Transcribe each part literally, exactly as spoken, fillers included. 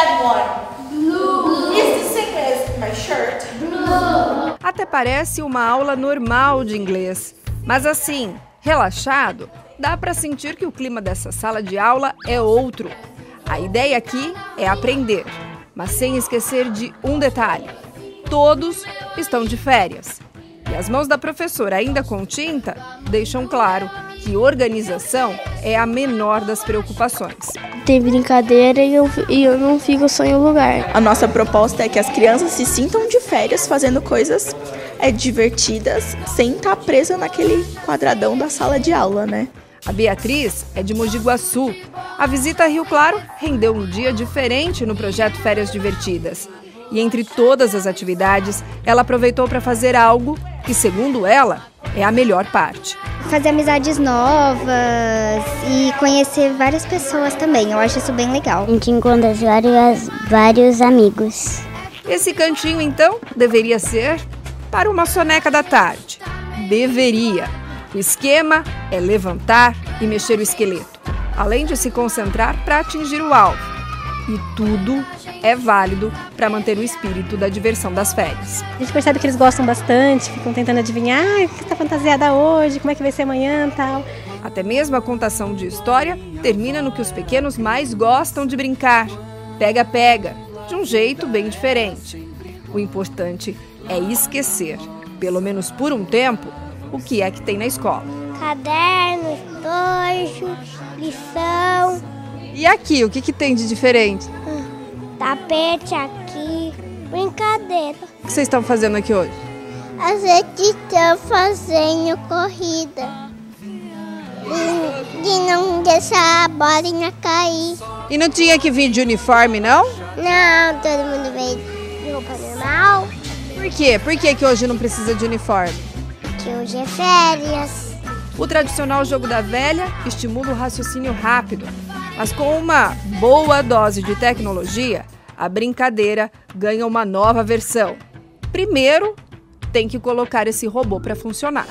that one? Blue. Is the same as my shirt? Blue. Até parece uma aula normal de inglês, mas assim, relaxado, dá para sentir que o clima dessa sala de aula é outro. A ideia aqui é aprender, mas sem esquecer de um detalhe: todos estão de férias. E as mãos da professora, ainda com tinta, deixam claro que organização é a menor das preocupações. Tem brincadeira e eu, e eu não fico só em um lugar. A nossa proposta é que as crianças se sintam de férias fazendo coisas é, divertidas, sem estar presa naquele quadradão da sala de aula, né? A Beatriz é de Mogi Guaçu. A visita a Rio Claro rendeu um dia diferente no projeto Férias Divertidas. E entre todas as atividades, ela aproveitou para fazer algo que, segundo ela, é a melhor parte. Fazer amizades novas e conhecer várias pessoas também. Eu acho isso bem legal. A gente encontra vários, vários amigos. Esse cantinho, então, deveria ser para uma soneca da tarde. Deveria. O esquema é levantar e mexer o esqueleto, além de se concentrar para atingir o alvo. E tudo é válido para manter o espírito da diversão das férias. A gente percebe que eles gostam bastante, ficam tentando adivinhar ah, o que está fantasiada hoje, como é que vai ser amanhã e tal. Até mesmo a contação de história termina no que os pequenos mais gostam de brincar. Pega-pega, de um jeito bem diferente. O importante é esquecer, pelo menos por um tempo, o que é que tem na escola. Caderno, estojo, lição. E aqui, o que, que tem de diferente? Tapete aqui, brincadeira. O que vocês estão fazendo aqui hoje? A gente está fazendo corrida. De, de não deixar a bolinha cair. E não tinha que vir de uniforme, não? Não, todo mundo veio de roupa normal. Por quê? Por que, que hoje não precisa de uniforme? Porque hoje é férias. O tradicional jogo da velha estimula o raciocínio rápido. Mas com uma boa dose de tecnologia, a brincadeira ganha uma nova versão. Primeiro, tem que colocar esse robô para funcionar.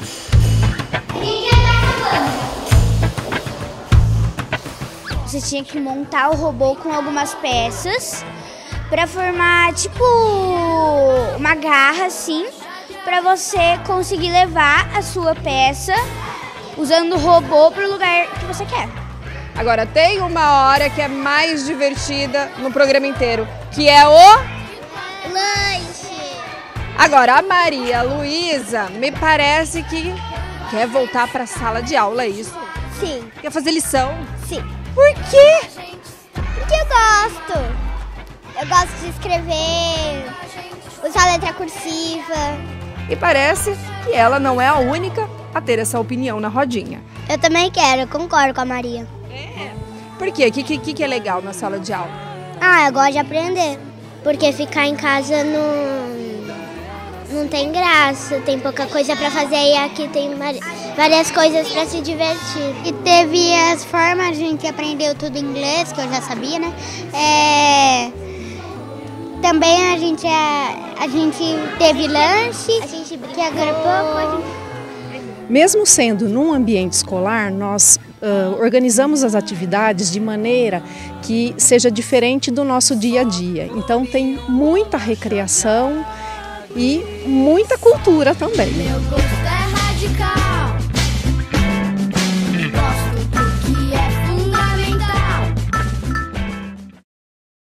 Você tinha que montar o robô com algumas peças para formar tipo uma garra assim, para você conseguir levar a sua peça usando o robô para o lugar que você quer. Agora, tem uma hora que é mais divertida no programa inteiro, que é o... Lanche! Agora, a Maria Luísa me parece que quer voltar para a sala de aula, é isso? Sim. Quer fazer lição? Sim. Por quê? Porque eu gosto. Eu gosto de escrever, usar letra cursiva. E parece que ela não é a única a ter essa opinião na rodinha. Eu também quero, eu concordo com a Maria. É. Por quê? O que, que, que é legal na sala de aula? Ah, eu gosto de aprender. Porque ficar em casa não, não tem graça, tem pouca coisa para fazer e aqui tem várias coisas para se divertir. E teve as formas, a gente aprendeu tudo em inglês, que eu já sabia, né? É... Também a gente, a, a gente teve lanche, a gente brincou. Que agora pouco a gente... Mesmo sendo num ambiente escolar, nós uh, organizamos as atividades de maneira que seja diferente do nosso dia a dia. Então tem muita recreação e muita cultura também. Meu gosto é radical.